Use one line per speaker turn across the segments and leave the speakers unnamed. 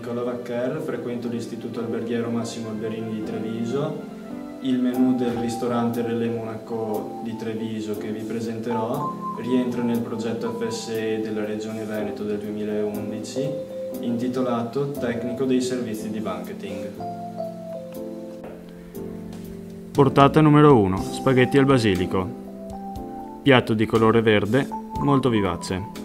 Nicola Vaccher, frequento l'Istituto Alberghiero Massimo Alberini di Treviso. Il menù del ristorante Relais Monaco di Treviso che vi presenterò rientra nel progetto FSE della Regione Veneto del 2011 intitolato Tecnico dei servizi di banqueting.
Portata numero 1. Spaghetti al basilico. Piatto di colore verde, molto vivace.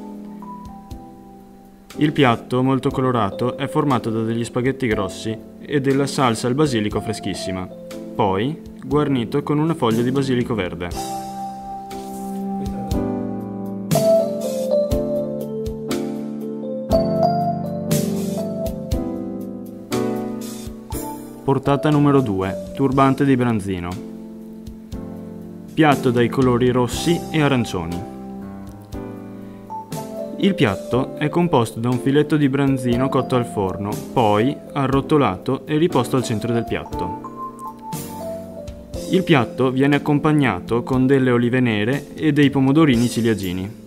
Il piatto, molto colorato, è formato da degli spaghetti grossi e della salsa al basilico freschissima, poi guarnito con una foglia di basilico verde. Portata numero 2. Turbante di branzino. Piatto dai colori rossi e arancioni. Il piatto è composto da un filetto di branzino cotto al forno, poi arrotolato e riposto al centro del piatto. Il piatto viene accompagnato con delle olive nere e dei pomodorini ciliegini.